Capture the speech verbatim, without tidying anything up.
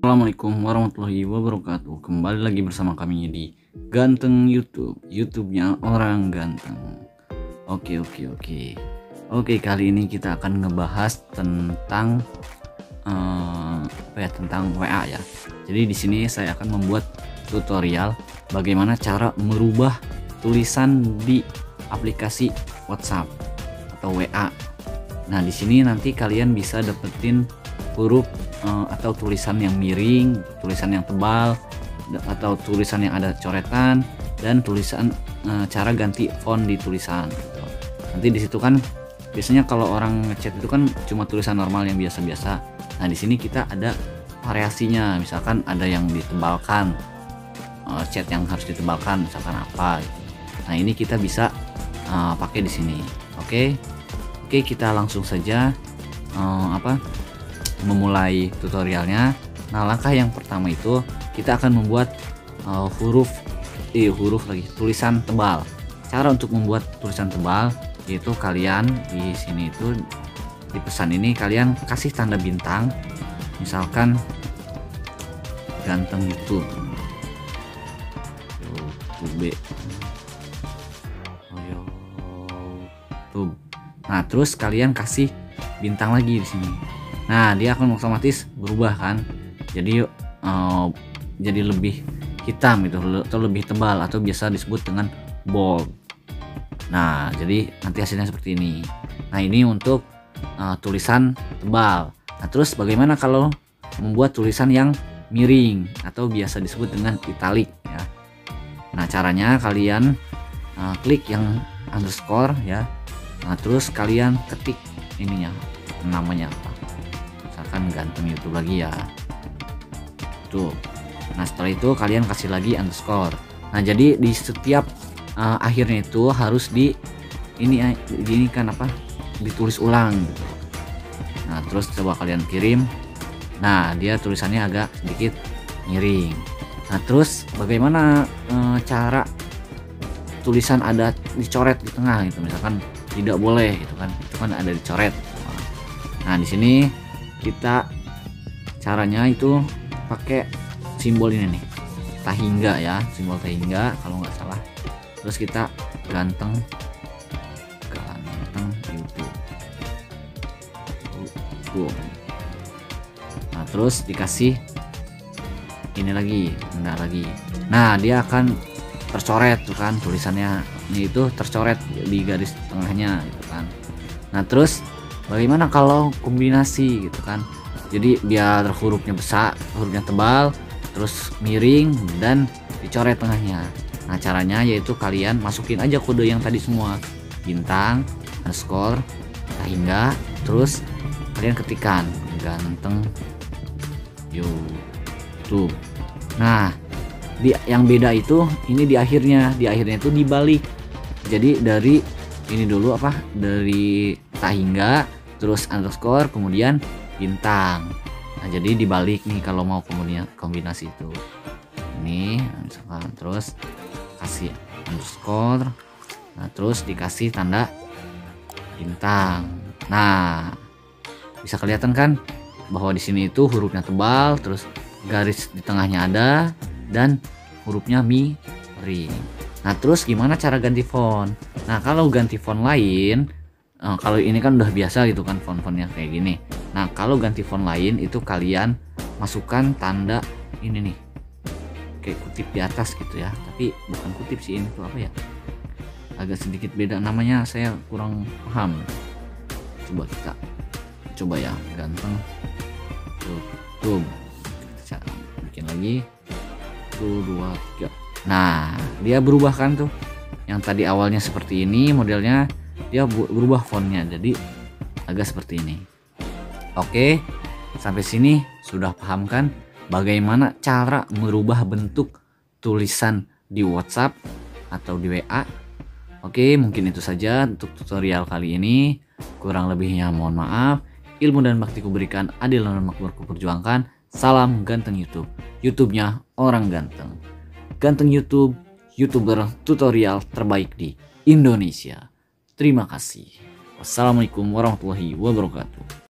Assalamualaikum warahmatullahi wabarakatuh. Kembali lagi bersama kami di Ganteng YouTube, YouTube-nya orang ganteng. Oke oke oke. Oke, kali ini kita akan ngebahas tentang uh, apa ya tentang W A ya. Jadi di sini saya akan membuat tutorial bagaimana cara merubah tulisan di aplikasi WhatsApp atau W A. Nah, di sini nanti kalian bisa dapetin huruf uh, atau tulisan yang miring, tulisan yang tebal, atau tulisan yang ada coretan, dan tulisan uh, cara ganti font di tulisan. Nanti di situ kan biasanya kalau orang ngechat itu kan cuma tulisan normal yang biasa-biasa. Nah, di sini kita ada variasinya, misalkan ada yang ditebalkan, uh, chat yang harus ditebalkan, misalkan apa. Gitu. Nah, ini kita bisa uh, pakai di sini. Oke, oke kita langsung saja uh, apa? memulai tutorialnya. Nah, langkah yang pertama itu kita akan membuat uh, huruf eh huruf lagi tulisan tebal. Cara untuk membuat tulisan tebal yaitu kalian di sini itu di pesan ini kalian kasih tanda bintang, misalkan ganteng YouTube YouTube YouTube. Nah, terus kalian kasih bintang lagi di sini. Nah, dia akan otomatis berubah kan, jadi uh, jadi lebih hitam gitu atau lebih tebal atau biasa disebut dengan bold. Nah, jadi nanti hasilnya seperti ini. Nah, ini untuk uh, tulisan tebal. Nah, terus bagaimana kalau membuat tulisan yang miring atau biasa disebut dengan italic ya. Nah, caranya kalian uh, klik yang underscore ya. Nah, terus kalian ketik ininya, namanya apa, misalkan ganteng YouTube lagi ya tuh. Nah, setelah itu kalian kasih lagi underscore. Nah, jadi di setiap uh, akhirnya itu harus di ini ini kan apa ditulis ulang gitu. Nah, terus coba kalian kirim. Nah, dia tulisannya agak sedikit miring. Nah, terus bagaimana uh, cara tulisan ada dicoret di tengah gitu, misalkan tidak boleh itu kan, itu kan ada dicoret. Nah, di sini kita caranya itu pakai simbol ini nih, tahingga ya, simbol tahingga kalau nggak salah. Terus kita ganteng ganteng YouTube YouTube. Nah, terus dikasih ini lagi, benda lagi. Nah, dia akan tercoret tuh kan tulisannya, ini itu tercoret di garis tengahnya gitu kan. Nah, terus bagaimana kalau kombinasi gitu kan, jadi biar hurufnya besar, hurufnya tebal, terus miring dan dicoret tengahnya. Nah, caranya yaitu kalian masukin aja kode yang tadi semua, bintang, underscore, hingga, terus kalian ketikkan ganteng YouTube. Nah, di yang beda itu ini di akhirnya, di akhirnya itu dibalik. Jadi dari ini dulu apa, dari tahingga terus underscore kemudian bintang. Nah, jadi dibalik nih kalau mau kemudian kombinasi itu ini misalkan, terus kasih underscore, nah terus dikasih tanda bintang. Nah, bisa kelihatan kan bahwa di sini itu hurufnya tebal, terus garis di tengahnya ada, dan hurufnya miring. Nah, terus gimana cara ganti font? Nah, kalau ganti font lain, uh, kalau ini kan udah biasa gitu kan font-fontnya kayak gini. Nah, kalau ganti font lain itu kalian masukkan tanda ini nih, kayak kutip di atas gitu ya. Tapi bukan kutip sih, ini tuh apa ya? Agak sedikit beda namanya, saya kurang paham. Coba kita coba ya, ganteng YouTube. Kita bikin lagi. Satu, dua, tiga. Nah, dia berubah kan tuh, yang tadi awalnya seperti ini modelnya, dia berubah fontnya jadi agak seperti ini. Oke, sampai sini sudah paham kan bagaimana cara merubah bentuk tulisan di WhatsApp atau di W A? Oke, mungkin itu saja untuk tutorial kali ini. Kurang lebihnya mohon maaf. Ilmu dan bakti kuberikan, adil dan makmur kuperjuangkan. Salam ganteng YouTube, YouTube-nya orang ganteng. Ganteng YouTube, YouTuber tutorial terbaik di Indonesia. Terima kasih. Wassalamualaikum warahmatullahi wabarakatuh.